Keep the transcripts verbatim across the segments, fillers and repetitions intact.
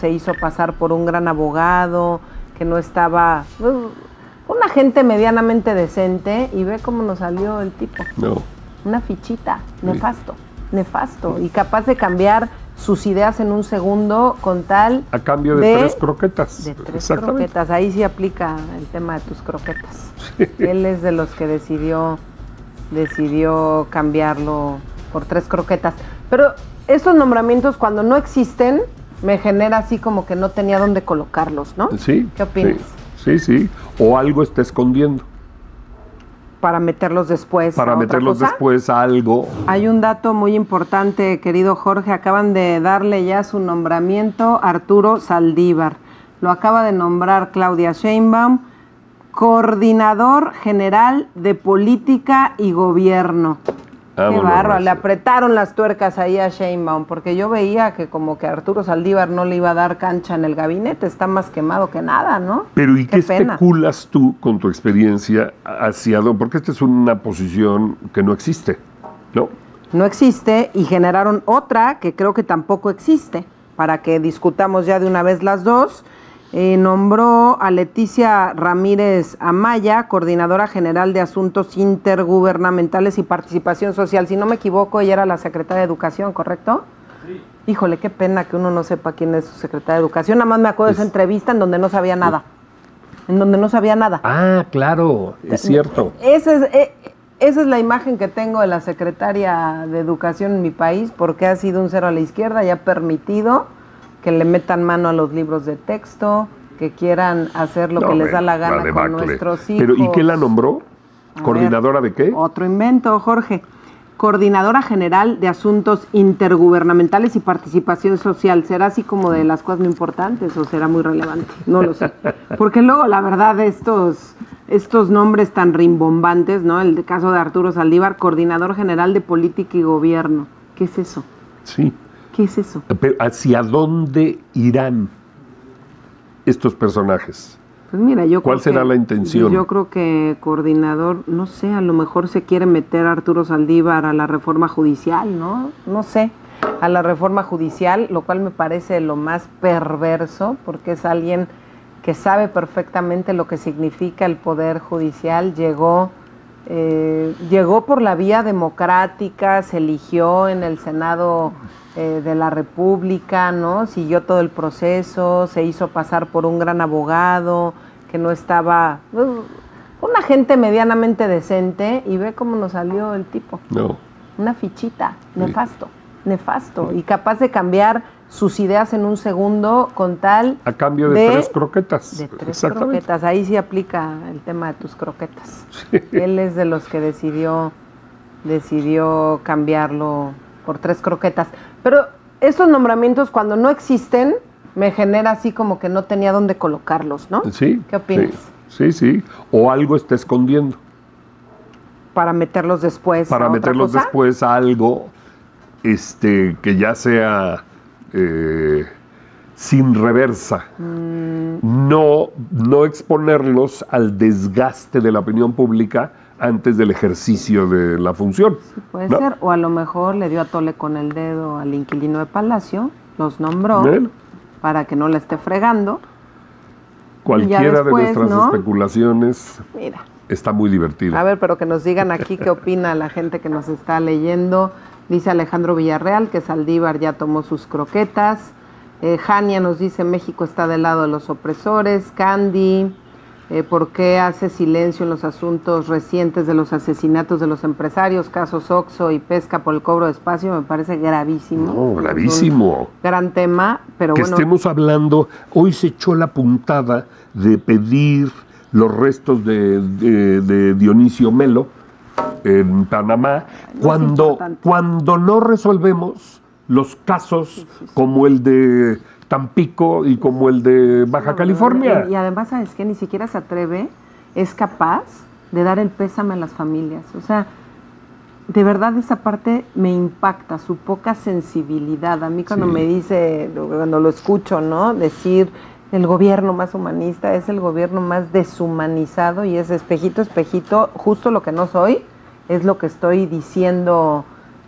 se hizo pasar por un gran abogado, que no estaba... Una gente medianamente decente, y ve cómo nos salió el tipo. No. Una fichita, nefasto, nefasto, y capaz de cambiar sus ideas en un segundo con tal... A cambio de, de tres croquetas. De tres croquetas, ahí sí aplica el tema de tus croquetas. Sí. Él es de los que decidió, decidió cambiarlo por tres croquetas. Pero estos nombramientos, cuando no existen, me genera así como que no tenía dónde colocarlos, ¿no? Sí. ¿Qué opinas? Sí, sí, sí. O algo está escondiendo. Para meterlos después. Para a otra meterlos cosa. después a algo. Hay un dato muy importante, querido Jorge. Acaban de darle ya su nombramiento a Arturo Saldívar. Lo acaba de nombrar Claudia Sheinbaum, coordinador general de política y gobierno. Vámonos, Qué bárbaro, le Raza. apretaron las tuercas ahí a Sheinbaum, porque yo veía que como que Arturo Saldívar no le iba a dar cancha en el gabinete, está más quemado que nada, ¿no? Pero ¿y qué, qué pena. especulas tú con tu experiencia hacia dónde? Porque esta es una posición que no existe, ¿no? No existe, y generaron otra que creo que tampoco existe, para que discutamos ya de una vez las dos. Eh, nombró a Leticia Ramírez Amaya, coordinadora general de Asuntos Intergubernamentales y Participación Social. Si no me equivoco, ella era la secretaria de Educación, ¿correcto? Sí. Híjole, qué pena que uno no sepa quién es su secretaria de Educación. Nada más me acuerdo es... de esa entrevista en donde no sabía nada. En donde no sabía nada. Ah, claro, es cierto. Esa es, eh, esa es la imagen que tengo de la secretaria de Educación en mi país, porque ha sido un cero a la izquierda y ha permitido que le metan mano a los libros de texto, que quieran hacer lo no, que les da la gana la con nuestros hijos. ¿Pero y qué la nombró? A ¿Coordinadora ver, de qué? Otro invento, Jorge. Coordinadora General de Asuntos Intergubernamentales y Participación Social. ¿Será así como de las cosas muy importantes o será muy relevante? No lo sé. Porque luego, la verdad, estos, estos nombres tan rimbombantes, ¿no? El caso de Arturo Saldívar, Coordinador General de Política y Gobierno. ¿Qué es eso? Sí. ¿Qué es eso? Pero ¿hacia dónde irán estos personajes? Pues mira, yo ¿Cuál creo será que, la intención? Yo creo que coordinador, no sé, a lo mejor se quiere meter a Arturo Saldívar a la reforma judicial, ¿no? No sé, a la reforma judicial, lo cual me parece lo más perverso, porque es alguien que sabe perfectamente lo que significa el poder judicial, llegó... Eh, llegó por la vía democrática, se eligió en el Senado eh, de la República, ¿no? Siguió todo el proceso, se hizo pasar por un gran abogado, que no estaba... Uh, una gente medianamente decente, y ve cómo nos salió el tipo. No. Una fichita, nefasto, nefasto, y capaz de cambiar sus ideas en un segundo con tal... A cambio de, de tres croquetas. De tres croquetas, ahí sí aplica el tema de tus croquetas. Sí. Él es de los que decidió, decidió cambiarlo por tres croquetas. Pero estos nombramientos, cuando no existen, me genera así como que no tenía dónde colocarlos, ¿no? Sí. ¿Qué opinas? Sí, sí, sí. O algo está escondiendo. Para meterlos después Para a otra meterlos cosa? después a algo este, que ya sea... Eh, sin reversa, mm. no, no exponerlos al desgaste de la opinión pública antes del ejercicio de la función. Sí, puede ¿no? ser, o a lo mejor le dio a tole con el dedo al inquilino de Palacio, los nombró ¿Bien? Para que no le esté fregando. Cualquiera después, de nuestras ¿no? especulaciones Mira. Está muy divertida. A ver, pero que nos digan aquí qué opina la gente que nos está leyendo. Dice Alejandro Villarreal que Saldívar ya tomó sus croquetas. Eh, Jania nos dice México está del lado de los opresores. Candy, eh, ¿por qué hace silencio en los asuntos recientes de los asesinatos de los empresarios? Casos Oxxo y pesca por el cobro de espacio, me parece gravísimo. No, gravísimo. Gran tema, pero que bueno. Que estemos hablando, hoy se echó la puntada de pedir los restos de, de, de Dionisio Melo en Panamá, no cuando, cuando no resolvemos los casos sí, sí, sí. como el de Tampico y como el de Baja no, California. Y, y además, ¿sabes qué? Ni siquiera se atreve, es capaz de dar el pésame a las familias. O sea, de verdad esa parte me impacta, su poca sensibilidad. A mí cuando sí. me dice, cuando lo escucho, ¿no? Decir, el gobierno más humanista es el gobierno más deshumanizado y es espejito, espejito, justo lo que no soy, es lo que estoy diciendo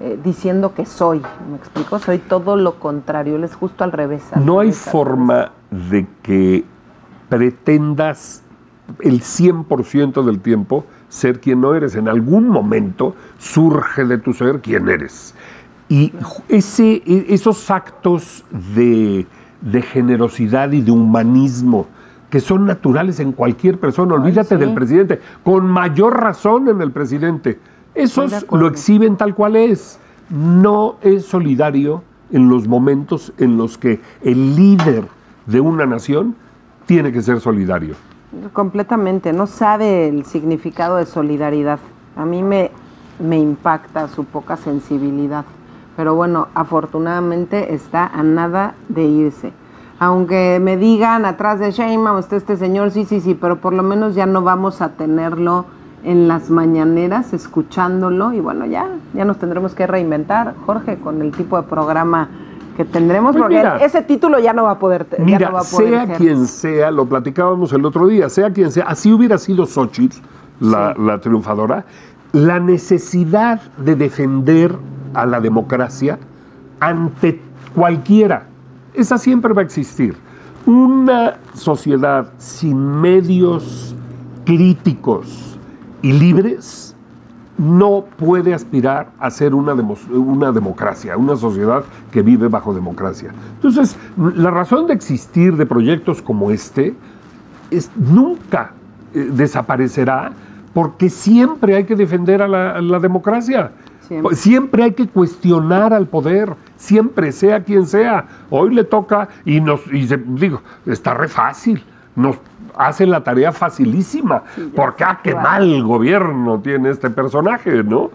eh, diciendo que soy, ¿me explico? Soy todo lo contrario, él es justo al revés. Al no revés, hay forma de que pretendas el cien por ciento del tiempo ser quien no eres. En algún momento surge de tu ser quién eres. Y ese, esos actos de, de generosidad y de humanismo que son naturales en cualquier persona, olvídate Ay, sí. del presidente, con mayor razón en el presidente, esos lo exhiben tal cual es. No es solidario en los momentos en los que el líder de una nación tiene que ser solidario. Completamente, no sabe el significado de solidaridad. A mí me, me impacta su poca sensibilidad. Pero bueno, afortunadamente está a nada de irse. Aunque me digan atrás de Sheinbaum, usted este señor, sí, sí, sí, pero por lo menos ya no vamos a tenerlo en las mañaneras escuchándolo. Y bueno, ya, ya nos tendremos que reinventar, Jorge, con el tipo de programa que tendremos, pues porque mira, ese título ya no va a poder tener. Mira, ya no va a poder sea ser. quien sea, lo platicábamos el otro día, sea quien sea, así hubiera sido Xóchitl, la, sí. la triunfadora, la necesidad de defender a la democracia ante cualquiera, esa siempre va a existir. Una sociedad sin medios críticos y libres no puede aspirar a ser una, demo, una democracia, una sociedad que vive bajo democracia. Entonces, la razón de existir de proyectos como este es, nunca eh, desaparecerá, porque siempre hay que defender a la, a la democracia. Siempre. siempre hay que cuestionar al poder, siempre, sea quien sea. Hoy le toca, y nos y se, digo, está re fácil, nos hace la tarea facilísima, sí, porque ah, qué mal gobierno tiene este personaje, ¿no?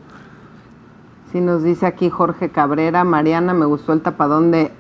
Sí, nos dice aquí Jorge Cabrera, Mariana, me gustó el tapadón de,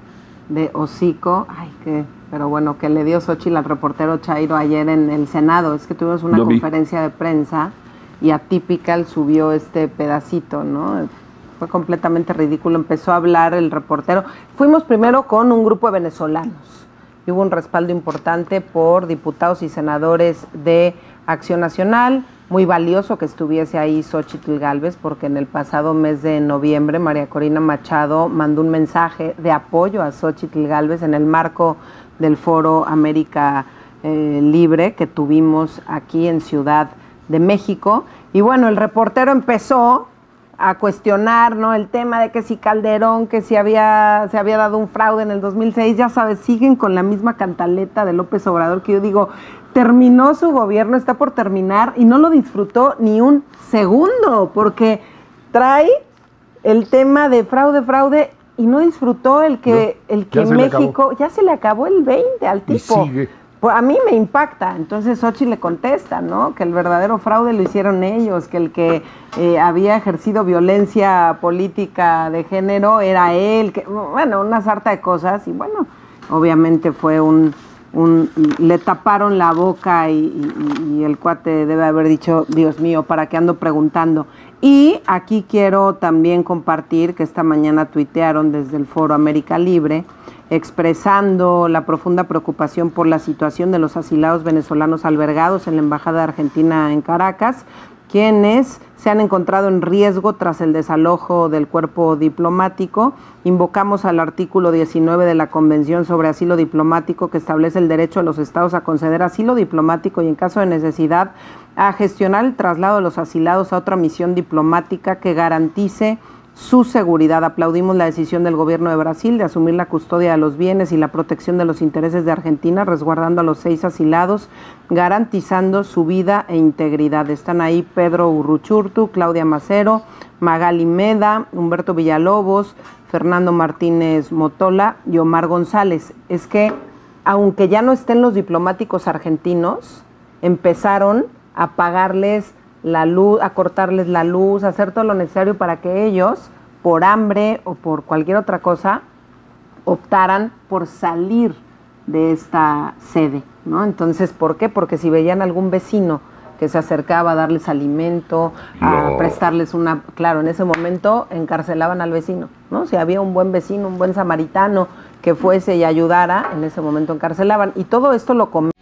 de hocico, ay, que, pero bueno, que le dio Xóchitl al reportero Chairo ayer en el Senado. Es que tuvimos una Lo conferencia vi. de prensa y Atypical subió este pedacito, ¿no? Fue completamente ridículo. Empezó a hablar el reportero. Fuimos primero con un grupo de venezolanos. Y hubo un respaldo importante por diputados y senadores de Acción Nacional. Muy valioso que estuviese ahí Xóchitl Gálvez, porque en el pasado mes de noviembre María Corina Machado mandó un mensaje de apoyo a Xóchitl Gálvez en el marco del Foro América eh, Libre que tuvimos aquí en Ciudad de México. Y bueno, el reportero empezó a cuestionar, ¿no?, el tema de que si Calderón, que si había se había dado un fraude en el dos mil seis, ya sabes, siguen con la misma cantaleta de López Obrador, que yo digo, terminó su gobierno, está por terminar, y no lo disfrutó ni un segundo, porque trae el tema de fraude, fraude, y no disfrutó el que, no, el que México, ya se le acabó el veinte al tipo. Y sigue. Pues a mí me impacta. Entonces Xóchitl le contesta, ¿no?, que el verdadero fraude lo hicieron ellos, que el que eh, había ejercido violencia política de género era él, que, bueno, una sarta de cosas. Y bueno, obviamente fue un, un le taparon la boca y, y, y el cuate debe haber dicho, Dios mío, ¿para qué ando preguntando? Y aquí quiero también compartir que esta mañana tuitearon desde el Foro América Libre, expresando la profunda preocupación por la situación de los asilados venezolanos albergados en la Embajada de Argentina en Caracas, quienes se han encontrado en riesgo tras el desalojo del cuerpo diplomático. Invocamos al artículo diecinueve de la Convención sobre Asilo Diplomático, que establece el derecho de los estados a conceder asilo diplomático y, en caso de necesidad, a gestionar el traslado de los asilados a otra misión diplomática que garantice su seguridad. Aplaudimos la decisión del gobierno de Brasil de asumir la custodia de los bienes y la protección de los intereses de Argentina, resguardando a los seis asilados, garantizando su vida e integridad. Están ahí Pedro Urruchurtu, Claudia Macero, Magali Meda, Humberto Villalobos, Fernando Martínez Motola y Omar González. Es que, aunque ya no estén los diplomáticos argentinos, empezaron a pagarles la luz, a cortarles la luz, a hacer todo lo necesario para que ellos, por hambre o por cualquier otra cosa, optaran por salir de esta sede, ¿no? Entonces, ¿por qué? Porque si veían algún vecino que se acercaba a darles alimento, a no. prestarles una... Claro, en ese momento encarcelaban al vecino, ¿no? Si había un buen vecino, un buen samaritano que fuese y ayudara, en ese momento encarcelaban. Y todo esto lo